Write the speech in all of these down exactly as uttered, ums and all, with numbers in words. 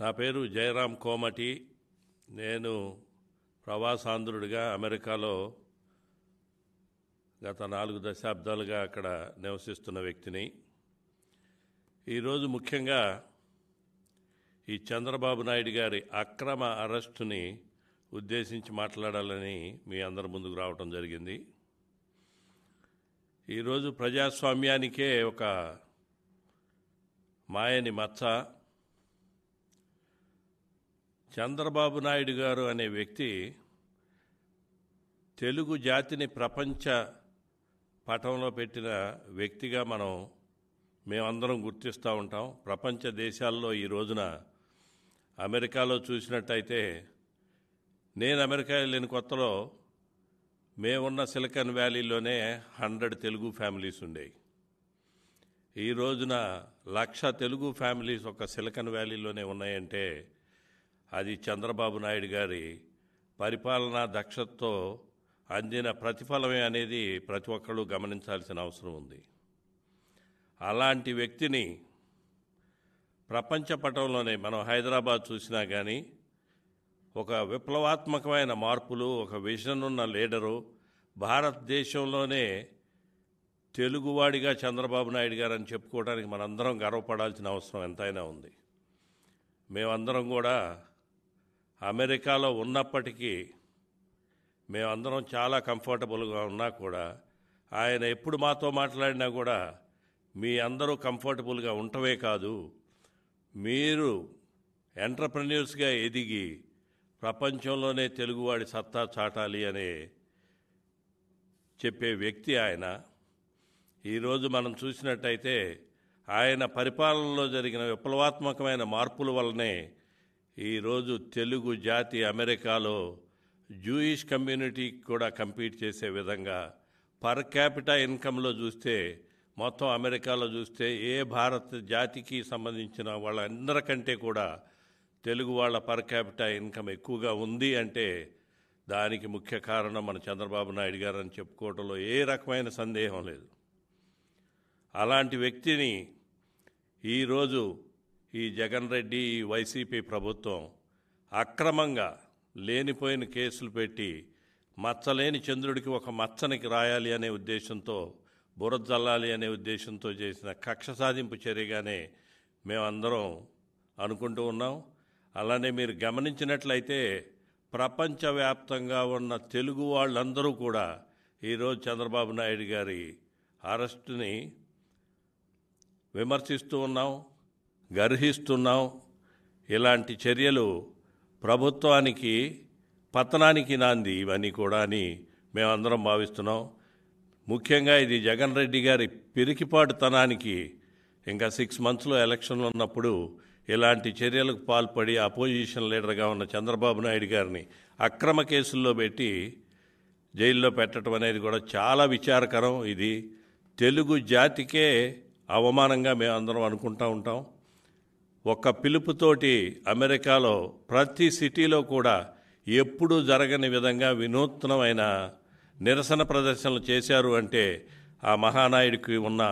నా పేరు జయరాం కోమటి. నేను ప్రవాసాంధ్రుడిగా అమెరికాలో గత నాలుగు దశాబ్దాలుగా అక్కడ నివసిస్తున్న వ్యక్తిని. ఈరోజు ముఖ్యంగా ఈ చంద్రబాబు నాయుడు గారి అక్రమ అరెస్టుని ఉద్దేశించి మాట్లాడాలని మీ అందరి ముందుకు రావటం జరిగింది. ఈరోజు ప్రజాస్వామ్యానికే ఒక మాయని మచ్చ. చంద్రబాబు నాయుడు గారు అనే వ్యక్తి తెలుగు జాతిని ప్రపంచ పటంలో పెట్టిన వ్యక్తిగా మనం మేమందరం గుర్తిస్తూ ఉంటాం. ప్రపంచ దేశాల్లో ఈ రోజున అమెరికాలో చూసినట్టయితే, నేను అమెరికా వెళ్ళిన కొత్తలో మేమున్న సిలికాన్ వ్యాలీలోనే హండ్రెడ్ తెలుగు ఫ్యామిలీస్ ఉండేవి. ఈ రోజున లక్ష తెలుగు ఫ్యామిలీస్ ఒక సిలికాన్ వ్యాలీలోనే ఉన్నాయంటే అది చంద్రబాబు నాయుడు గారి పరిపాలనా దక్షతతో అందిన ప్రతిఫలమే అనేది ప్రతి ఒక్కళ్ళు గమనించాల్సిన అవసరం ఉంది. అలాంటి వ్యక్తిని ప్రపంచ పటంలోనే మనం హైదరాబాద్ చూసినా కానీ ఒక విప్లవాత్మకమైన మార్పులు, ఒక విజన్ ఉన్న లీడరు, భారతదేశంలోనే తెలుగువాడిగా చంద్రబాబు నాయుడు గారు అని చెప్పుకోవడానికి మనందరం గర్వపడాల్సిన అవసరం ఎంతైనా ఉంది. మేమందరం కూడా అమెరికాలో ఉన్నప్పటికీ మేమందరం చాలా కంఫర్టబుల్గా ఉన్నా కూడా ఆయన ఎప్పుడు మాతో మాట్లాడినా కూడా మీ అందరూ కంఫర్టబుల్గా ఉండటమే కాదు, మీరు ఎంటర్‌ప్రెన్యూర్స్గా ఎదిగి ప్రపంచంలోనే తెలుగువాడి సత్తా చాటాలి అనే చెప్పే వ్యక్తి ఆయన. ఈరోజు మనం చూసినట్టయితే ఆయన పరిపాలనలో జరిగిన విప్లవాత్మకమైన మార్పుల వల్లనే ఈరోజు తెలుగు జాతి అమెరికాలో జూయిష్ కమ్యూనిటీకి కూడా కంపీట్ చేసే విధంగా పర్ క్యాపిటా ఇన్కంలో చూస్తే, మొత్తం అమెరికాలో చూస్తే ఏ భారత జాతికి సంబంధించిన వాళ్ళందరికంటే కూడా తెలుగు వాళ్ళ పర్ క్యాపిటా ఇన్కమ్ ఎక్కువగా ఉంది అంటే దానికి ముఖ్య కారణం మన చంద్రబాబు నాయుడు గారు అని చెప్పుకోవడంలో ఏ రకమైన సందేహం లేదు. అలాంటి వ్యక్తిని ఈరోజు ఈ జగన్ రెడ్డి, ఈ వైసీపీ ప్రభుత్వం అక్రమంగా లేనిపోయిన కేసులు పెట్టి మచ్చలేని చంద్రుడికి ఒక మచ్చనికి రాయాలి అనే ఉద్దేశంతో, బురద జల్లాలి అనే ఉద్దేశంతో చేసిన కక్ష సాధింపు చర్యగానే మేమందరం అనుకుంటూ ఉన్నాం. అలానే మీరు గమనించినట్లయితే ప్రపంచవ్యాప్తంగా ఉన్న తెలుగు వాళ్ళందరూ కూడా ఈరోజు చంద్రబాబు నాయుడు గారి అరెస్టుని విమర్శిస్తూ ఉన్నాం, గర్హిస్తున్నాం. ఇలాంటి చర్యలు ప్రభుత్వానికి పతనానికి నాంది ఇవన్నీ కూడా అని మేమందరం భావిస్తున్నాం. ముఖ్యంగా ఇది జగన్ రెడ్డి గారి పిరికిపాటుతనానికి, ఇంకా సిక్స్ మంత్స్లో ఎలక్షన్లు ఉన్నప్పుడు ఇలాంటి చర్యలకు పాల్పడి అపోజిషన్ లీడర్గా ఉన్న చంద్రబాబు నాయుడు గారిని అక్రమ కేసుల్లో పెట్టి జైల్లో పెట్టడం అనేది కూడా చాలా విచారకరం. ఇది తెలుగు జాతికే అవమానంగా మేమందరం అనుకుంటూ ఉంటాం. ఒక్క పిలుపుతోటి అమెరికాలో ప్రతి సిటీలో కూడా ఎప్పుడూ జరగని విధంగా వినూత్నమైన నిరసన ప్రదర్శనలు చేశారు అంటే ఆ మహానాయుడికి ఉన్న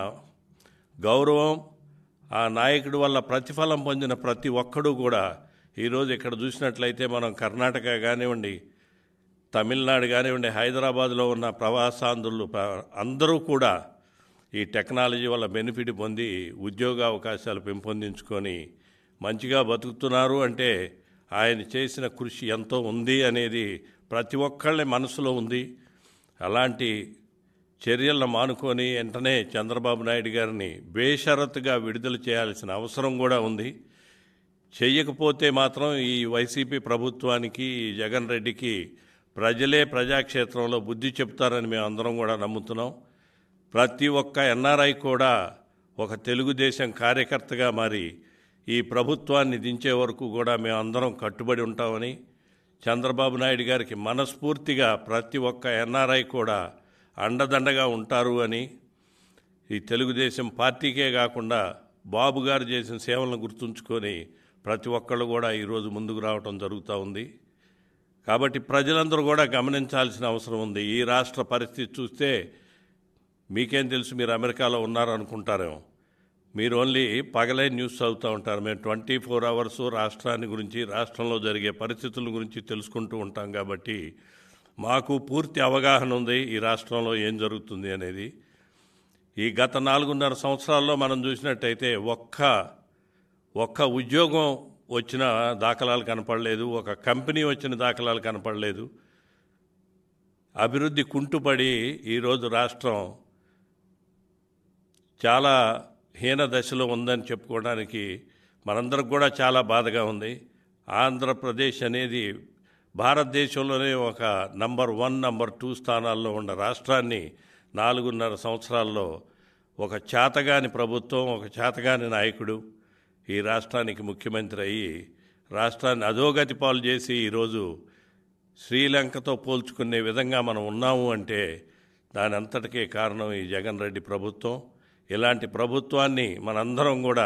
గౌరవం, ఆ నాయకుడి వల్ల ప్రతిఫలం పొందిన ప్రతి ఒక్కడూ కూడా ఈరోజు ఇక్కడ చూసినట్లయితే మనం కర్ణాటక కానివ్వండి, తమిళనాడు కానివ్వండి, హైదరాబాద్లో ఉన్న ప్రవాసాంధ్రులు అందరూ కూడా ఈ టెక్నాలజీ వల్ల బెనిఫిట్ పొంది ఉద్యోగ అవకాశాలు పెంపొందించుకొని మంచిగా బతుకుతున్నారు అంటే ఆయన చేసిన కృషి ఎంతో ఉంది అనేది ప్రతి ఒక్కళ్ళ మనసులో ఉంది. అలాంటి చర్యలను మానుకొని వెంటనే చంద్రబాబు నాయుడు గారిని బేషరతుగా విడుదల చేయాల్సిన అవసరం కూడా ఉంది. చెయ్యకపోతే మాత్రం ఈ వైసీపీ ప్రభుత్వానికి, జగన్ రెడ్డికి ప్రజలే ప్రజాక్షేత్రంలో బుద్ధి చెప్తారని మేము అందరం కూడా నమ్ముతున్నాం. ప్రతి ఒక్క ఎన్ఆర్ఐ కూడా ఒక తెలుగుదేశం కార్యకర్తగా మారి ఈ ప్రభుత్వాన్ని దించే వరకు కూడా మేమందరం కట్టుబడి ఉంటామని, చంద్రబాబు నాయుడు గారికి మనస్ఫూర్తిగా ప్రతి ఒక్క ఎన్ఆర్ఐ కూడా అండదండగా ఉంటారు అని, ఈ తెలుగుదేశం పార్టీకే కాకుండా బాబు గారు చేసిన సేవలను గుర్తుంచుకొని ప్రతి ఒక్కళ్ళు కూడా ఈరోజు ముందుకు రావటం జరుగుతూ ఉంది. కాబట్టి ప్రజలందరూ కూడా గమనించాల్సిన అవసరం ఉంది. ఈ రాష్ట్ర పరిస్థితి చూస్తే మీకేం తెలుసు, మీరు అమెరికాలో ఉన్నారనుకుంటారేమో, మీరు ఓన్లీ పగలే న్యూస్ చదువుతూ ఉంటారు. మేము ట్వంటీ ఫోర్ అవర్స్ రాష్ట్రాన్ని గురించి, రాష్ట్రంలో జరిగే పరిస్థితుల గురించి తెలుసుకుంటూ ఉంటాం. కాబట్టి మాకు పూర్తి అవగాహన ఉంది ఈ రాష్ట్రంలో ఏం జరుగుతుంది అనేది. ఈ గత నాలుగున్నర సంవత్సరాల్లో మనం చూసినట్టయితే ఒక్క ఒక్క ఉద్యోగం వచ్చిన దాఖలాలు కనపడలేదు, ఒక కంపెనీ వచ్చిన దాఖలాలు కనపడలేదు. అభివృద్ధి కుంటుపడి ఈరోజు రాష్ట్రం చాలా హీన దశలో ఉందని చెప్పుకోవడానికి మనందరికి కూడా చాలా బాధగా ఉంది. ఆంధ్రప్రదేశ్ అనేది భారతదేశంలోనే ఒక నంబర్ వన్ నంబర్ టూ స్థానాల్లో ఉన్న రాష్ట్రాన్ని నాలుగున్నర సంవత్సరాల్లో ఒక చేతగాని ప్రభుత్వం, ఒక చేతగాని నాయకుడు ఈ రాష్ట్రానికి ముఖ్యమంత్రి అయ్యి రాష్ట్రాన్ని అధోగతి పాలు చేసి ఈరోజు శ్రీలంకతో పోల్చుకునే విధంగా మనం ఉన్నాము అంటే దాని అంతటికే కారణం ఈ జగన్ రెడ్డి ప్రభుత్వం. ఇలాంటి ప్రభుత్వాన్ని మనందరం కూడా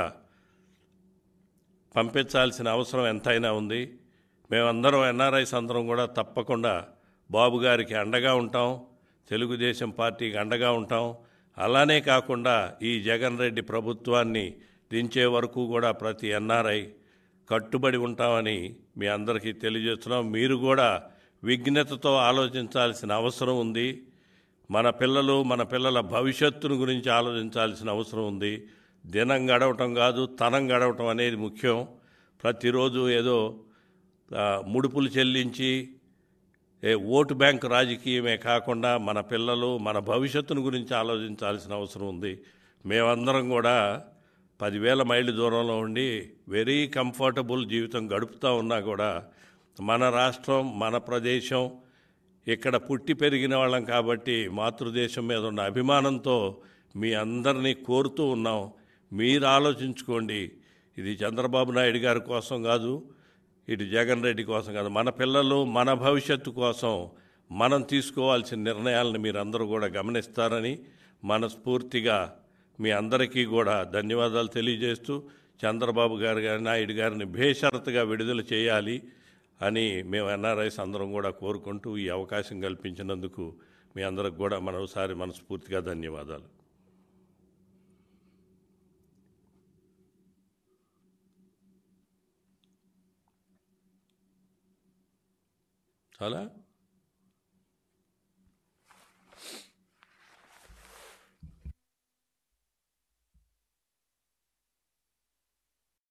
పంపించాల్సిన అవసరం ఎంతైనా ఉంది. మేమందరం ఎన్ఆర్ఐస్ అందరం కూడా తప్పకుండా బాబు గారికి అండగా ఉంటాం, తెలుగుదేశం పార్టీకి అండగా ఉంటాం. అలానే కాకుండా ఈ జగన్ రెడ్డి ప్రభుత్వాన్ని దించే వరకు కూడా ప్రతి ఎన్ఆర్ఐ కట్టుబడి ఉంటామని మీ అందరికీ తెలియజేస్తున్నాం. మీరు కూడా విజ్ఞతతో ఆలోచించాల్సిన అవసరం ఉంది. మన పిల్లలు, మన పిల్లల భవిష్యత్తును గురించి ఆలోచించాల్సిన అవసరం ఉంది. దినం గడవటం కాదు, తనం గడవటం అనేది ముఖ్యం. ప్రతిరోజు ఏదో ముడుపులు చెల్లించి ఏ ఓటు బ్యాంకు రాజకీయమే కాకుండా మన పిల్లలు, మన భవిష్యత్తును గురించి ఆలోచించాల్సిన అవసరం ఉంది. మేమందరం కూడా పదివేల మైళ్ళ దూరంలో ఉండి వెరీ కంఫర్టబుల్ జీవితం గడుపుతూ ఉన్నా కూడా మన రాష్ట్రం, మన ప్రదేశం, ఇక్కడ పుట్టి పెరిగిన వాళ్ళం కాబట్టి మాతృదేశం మీద ఉన్న అభిమానంతో మీ అందరినీ కోరుతూ ఉన్నాం. మీరు ఆలోచించుకోండి. ఇది చంద్రబాబు నాయుడు గారి కోసం కాదు, ఇటు జగన్ రెడ్డి కోసం కాదు, మన పిల్లలు, మన భవిష్యత్తు కోసం మనం తీసుకోవాల్సిన నిర్ణయాలను మీరు అందరూ కూడా గమనిస్తారని మనస్ఫూర్తిగా మీ అందరికీ కూడా ధన్యవాదాలు తెలియజేస్తూ చంద్రబాబు గారు గారి నాయుడు గారిని బేషరతుగా విడుదల చేయాలి అని మేము ఎన్ఆర్ఐస్ అందరం కూడా కోరుకుంటూ ఈ అవకాశం కల్పించినందుకు మీ అందరికి కూడా మరోసారి మనస్ఫూర్తిగా ధన్యవాదాలు. చాలా